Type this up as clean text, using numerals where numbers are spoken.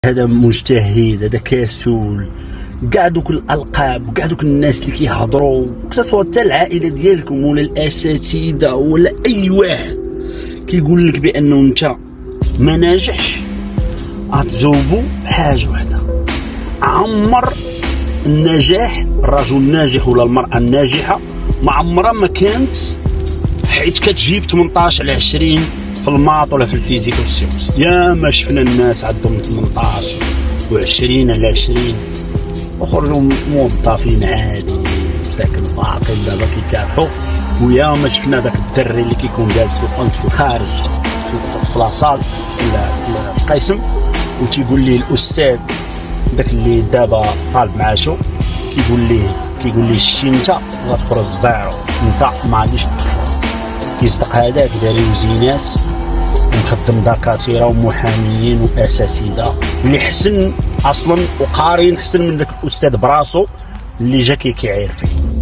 هذا مجتهد، هذا كسول، كاع دوك الالقاب وكاع دوك الناس اللي كيهضروا كسوا حتى العائله ديالكم ولا الاساتذه ولا اي واحد كيقول لك بانه انت ما ناجحش، غتجاوبوا بحاجه وحده: عمر النجاح الرجل الناجح ولا المراه الناجحه ما عمرها ما كانت حيت كتجيب 18 على 20 في الماط ولا في الفيزيك والسيونس. يا ما شفنا الناس عندهم 18 و20 على 20 وخرجوا موظفين عادي مساكن باقي دابا كيكافحوا. ويا ما شفنا داك الدري اللي كيكون جالس في الخارج في لاصال ولا في القسم وتيقول ليه الاستاذ داك اللي دابا طالب معاشو كيقول ليه شتي انت غتفرز زيرو، انت ما غاديش تدخل. كيصدق هذاك داري وزينات ومخدم دكاتره ومحاميين واساتذه اللي حسن اصلا وقارين حسن من داك الاستاذ براسو اللي جا كيعاير فيه.